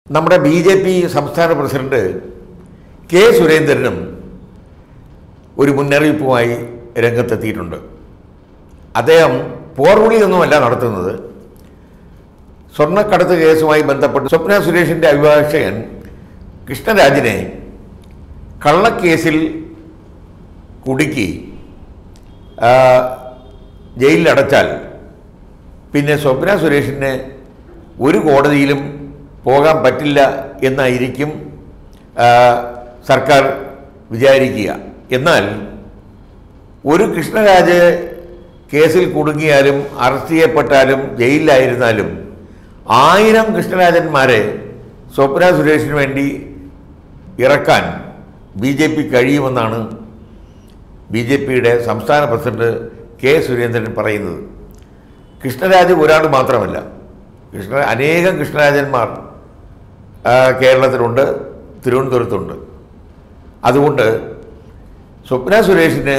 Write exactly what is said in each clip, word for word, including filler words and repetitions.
നമ്മുടെ B J P സംസ്ഥാന president K സുരേന്ദ്രനും ഒരു മുന്നറിയിപ്പുമായി രംഗത്തെത്തിയിട്ടുണ്ട്. അദ്ദേഹം പോർവിളിയൊന്നുമല്ല നടത്തുന്നത്. സ്വർണ്ണക്കടത്ത് കേസുമായി ബന്ധപ്പെട്ട് സ്വപ്ന സുരേഷിൻ്റെ അഭിഭാഷകൻ കൃഷ്ണരാജിനെ കള്ളക്കേസിൽ കുടുക്കി ജയിലിലടച്ചാൽ പിന്നെ സ്വപ്ന സുരേഷിന് ഒരു കോടതിയിലും പോകാൻ പറ്റില്ല എന്നായിരിക്കും സർക്കാർ വിചാരിക്കുക. എന്നാൽ ഒരു കൃഷ്ണരാജ് കേസിൽ കുടുങ്ങിയാലും അറസ്റ്റ് ചെയ്യപ്പെട്ടാലും ജയിലിലായിരുന്നാലും ആയിരം കൃഷ്ണരാജന്മാരെ സ്വപ്ന സുരേഷിന് വേണ്ടി ഇറക്കാൻ ബി ജെ പി കഴിയുമെന്നാണ് ബി ജെ പിയുടെ സംസ്ഥാന പ്രസിഡന്റ് കെ സുരേന്ദ്രൻ പറയുന്നത്. കൃഷ്ണരാജ് ഒരാൾ മാത്രമല്ല, കൃഷ്ണ അനേകം കൃഷ്ണരാജന്മാർ കേരളത്തിലുണ്ട്, തിരുവനന്തപുരത്തുണ്ട്. അതുകൊണ്ട് സ്വപ്ന സുരേഷിന്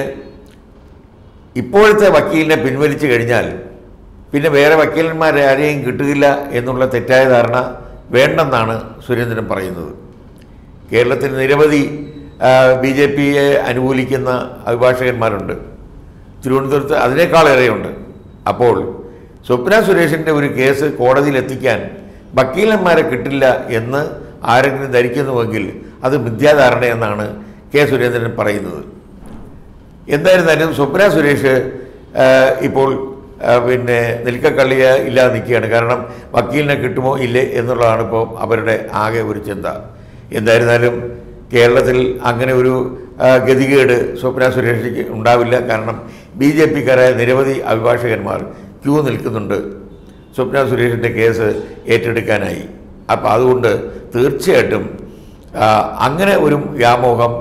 ഇപ്പോഴത്തെ വക്കീലിനെ പിൻവലിച്ചു കഴിഞ്ഞാൽ പിന്നെ വേറെ വക്കീലന്മാരെ ആരെയും കിട്ടുകയില്ല എന്നുള്ള തെറ്റായ ധാരണ വേണ്ടെന്നാണ് സുരേന്ദ്രൻ പറയുന്നത്. കേരളത്തിൽ നിരവധി ബി ജെ പിയെ അനുകൂലിക്കുന്ന അഭിഭാഷകന്മാരുണ്ട്, തിരുവനന്തപുരത്ത് അതിനേക്കാളേറെയുണ്ട്. അപ്പോൾ സ്വപ്ന സുരേഷിൻ്റെ ഒരു കേസ് കോടതിയിലെത്തിക്കാൻ വക്കീലന്മാരെ കിട്ടില്ല എന്ന് ആരെങ്കിലും ധരിക്കുന്നുവെങ്കിൽ അത് മിഥ്യാധാരണയെന്നാണ് കെ സുരേന്ദ്രൻ പറയുന്നത്. എന്തായിരുന്നാലും സ്വപ്ന സുരേഷ് ഇപ്പോൾ പിന്നെ നിൽക്കക്കള്ളിയ ഇല്ലാതെ നിൽക്കുകയാണ്. കാരണം വക്കീലിനെ കിട്ടുമോ ഇല്ലേ എന്നുള്ളതാണ് ഇപ്പോൾ അവരുടെ ആകെ ഒരു ചിന്ത. എന്തായിരുന്നാലും കേരളത്തിൽ അങ്ങനെ ഒരു ഗതികേട് സ്വപ്ന സുരേഷിക്ക് ഉണ്ടാവില്ല. കാരണം ബി ജെ പിക്കാരായ നിരവധി അഭിഭാഷകന്മാർ ക്യൂ നിൽക്കുന്നുണ്ട് സ്വപ്ന സുരേഷിൻ്റെ കേസ് ഏറ്റെടുക്കാനായി. അപ്പോൾ അതുകൊണ്ട് തീർച്ചയായിട്ടും അങ്ങനെ ഒരു വ്യാമോഹം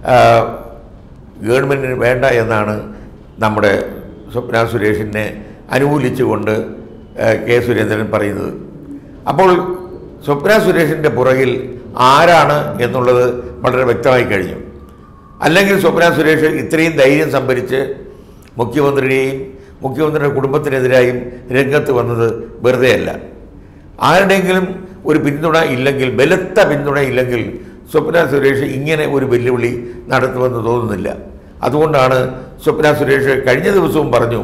ഗവൺമെൻറ്റിന് വേണ്ട എന്നാണ് നമ്മുടെ സ്വപ്ന സുരേഷിനെ അനുകൂലിച്ചുകൊണ്ട് കെ സുരേന്ദ്രൻ പറയുന്നത്. അപ്പോൾ സ്വപ്ന സുരേഷിൻ്റെ പുറകിൽ ആരാണ് എന്നുള്ളത് വളരെ വ്യക്തമായി കഴിഞ്ഞു. അല്ലെങ്കിൽ സ്വപ്ന സുരേഷ് ഇത്രയും ധൈര്യം സംഭരിച്ച് മുഖ്യമന്ത്രിയെയും മുഖ്യമന്ത്രിയുടെ കുടുംബത്തിനെതിരായും രംഗത്ത് വന്നത് വെറുതെയല്ല. ആരുടെയെങ്കിലും ഒരു പിന്തുണ ഇല്ലെങ്കിൽ, ബലത്ത പിന്തുണ ഇല്ലെങ്കിൽ സ്വപ്ന സുരേഷ് ഇങ്ങനെ ഒരു വെല്ലുവിളി നടത്തുമെന്ന് തോന്നുന്നില്ല. അതുകൊണ്ടാണ് സ്വപ്ന സുരേഷ് കഴിഞ്ഞ ദിവസവും പറഞ്ഞു,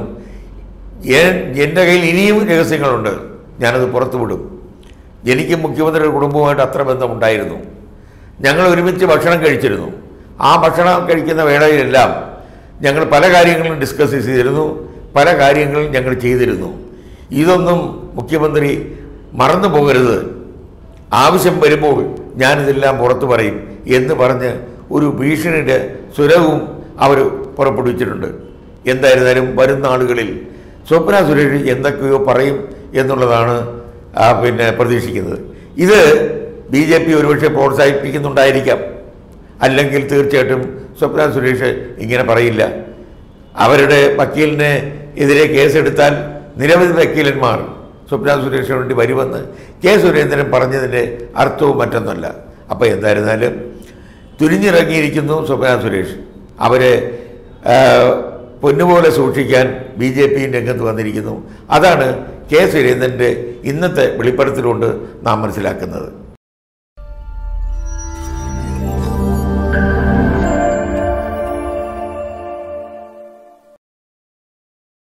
എൻ്റെ കയ്യിൽ ഇനിയും രഹസ്യങ്ങളുണ്ട്, ഞാനത് പുറത്തുവിടും. എനിക്ക് മുഖ്യമന്ത്രിയുടെ കുടുംബവുമായിട്ട് അത്ര ബന്ധമുണ്ടായിരുന്നു, ഞങ്ങൾ ഒരുമിച്ച് ഭക്ഷണം കഴിച്ചിരുന്നു. ആ ഭക്ഷണം കഴിക്കുന്ന വേളയിലെല്ലാം ഞങ്ങൾ പല കാര്യങ്ങളും ഡിസ്കസ് ചെയ്തിരുന്നു, പല കാര്യങ്ങളും ഞങ്ങൾ ചെയ്തിരുന്നു. ഇതൊന്നും മുഖ്യമന്ത്രി മറന്നു പോകരുത്, ആവശ്യം വരുമ്പോൾ ഞാനിതെല്ലാം പുറത്തു പറയും എന്ന് പറഞ്ഞ് ഒരു ഭീഷണിയുടെ സ്വരവും അവർ പുറപ്പെടുവിച്ചിട്ടുണ്ട്. എന്തായിരുന്നാലും വരുന്ന ആളുകളിൽ സ്വപ്ന സുരേഷ് എന്തൊക്കെയോ പറയും എന്നുള്ളതാണ് പിന്നെ പ്രതീക്ഷിക്കുന്നത്. ഇത് ബി ജെ പി ഒരുപക്ഷെ പ്രോത്സാഹിപ്പിക്കുന്നുണ്ടായിരിക്കാം, അല്ലെങ്കിൽ തീർച്ചയായിട്ടും സ്വപ്ന സുരേഷ് ഇങ്ങനെ പറയില്ല. അവരുടെ വക്കീലിനെ എതിരെ കേസെടുത്താൽ നിരവധി വക്കീലന്മാർ സ്വപ്ന സുരേഷിന് വേണ്ടി വരുമെന്ന് കെ സുരേന്ദ്രൻ പറഞ്ഞതിൻ്റെ അർത്ഥവും മറ്റൊന്നല്ല. അപ്പോൾ എന്തായിരുന്നാലും തുനിഞ്ഞിറങ്ങിയിരിക്കുന്നു സ്വപ്ന സുരേഷ്. അവരെ പൊന്നുപോലെ സൂക്ഷിക്കാൻ ബി ജെ പി രംഗത്ത് വന്നിരിക്കുന്നു. അതാണ് കെ സുരേന്ദ്രൻ്റെ ഇന്നത്തെ വെളിപ്പെടുത്തലുകൊണ്ട് നാം മനസ്സിലാക്കുന്നത്.